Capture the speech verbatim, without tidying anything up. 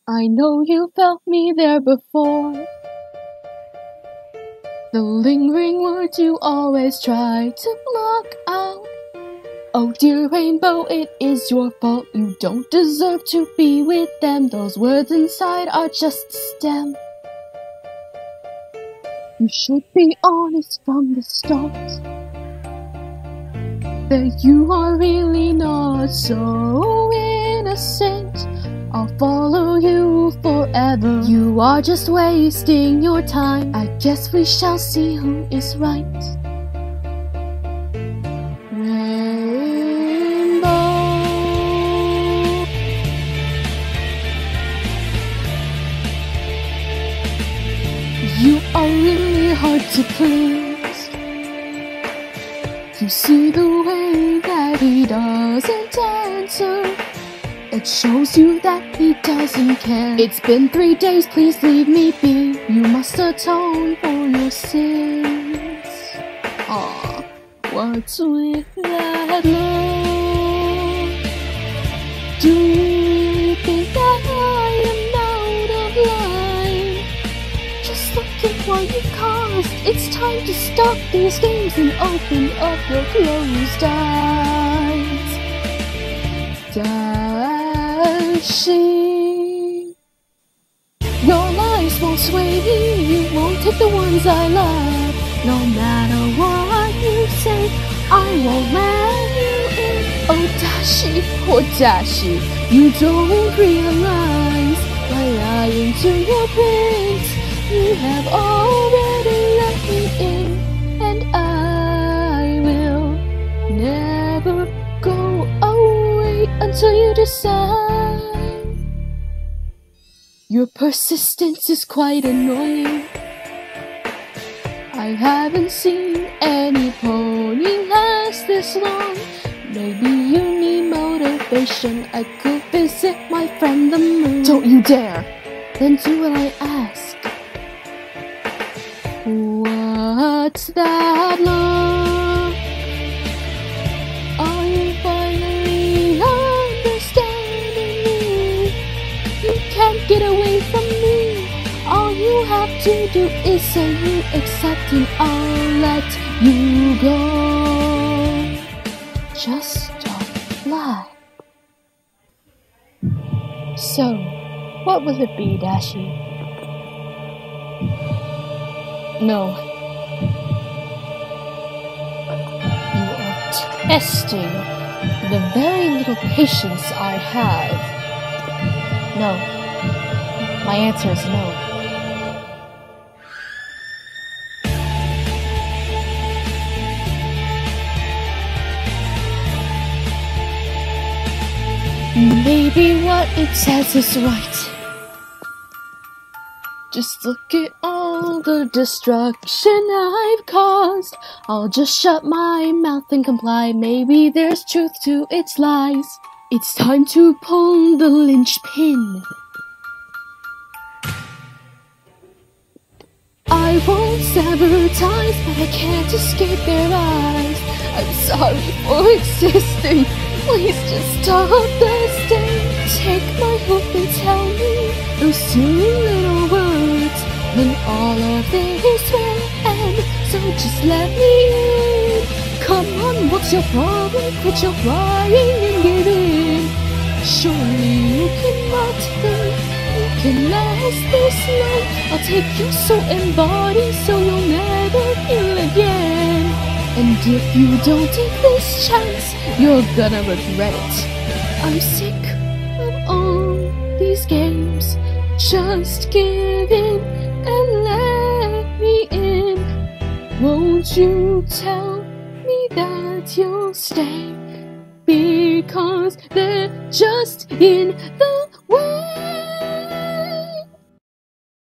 I know you felt me there before. The lingering words you always try to block out. Oh dear rainbow, it is your fault. You don't deserve to be with them. Those words inside are just a stem. You should be honest from the start that you are really not so innocent. I'll follow you forever. You are just wasting your time. I guess we shall see who is right. Rainbow. You are really hard to please. You see the way that he doesn't answer. It shows you that he doesn't care. It's been three days, please leave me be. You must atone for your sins. Aw, what's with that look? Do you think that I am out of line? Just look at what you caused. It's time to stop these games and open up your closed eyes. Dashie, your lies won't sway me. You won't take the ones I love. No matter what you say, I won't let you in. Oh Dashie, oh Dashie, you don't realize by lying to your prince, you have already let me in, and I will never go away until you decide. Your persistence is quite annoying. I haven't seen any pony last this long. Maybe you need motivation. I could visit my friend the moon. Don't you dare! Then do what I ask. What's that look? Are you finally understanding me? You can't get away from me. All you have to do is say you accept and I'll let you go. Just don't lie. So, what will it be, Dashie? No. You are testing the very little patience I have. No. My answer is no. Maybe what it says is right. Just look at all the destruction I've caused. I'll just shut my mouth and comply. Maybe there's truth to its lies. It's time to pull the linchpin. I won't sever ties, but I can't escape their eyes. I'm sorry for existing. Please just stop the stain. Take my hope and tell me those silly little words when all of this will end. So just let me in. Come on, what's your problem? Quit your crying and give in. Surely you cannot think you can last this long. I'll take your soul and body so you'll never feel again. And if you don't take this chance, you're gonna regret it. I'm sick of all these games. Just give in and let me in. Won't you tell me that you'll stay? Because they're just in the